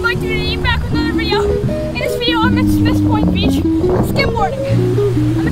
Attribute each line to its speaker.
Speaker 1: going to be back with another video. In this video, I'm at Smith's Point Beach skimboarding.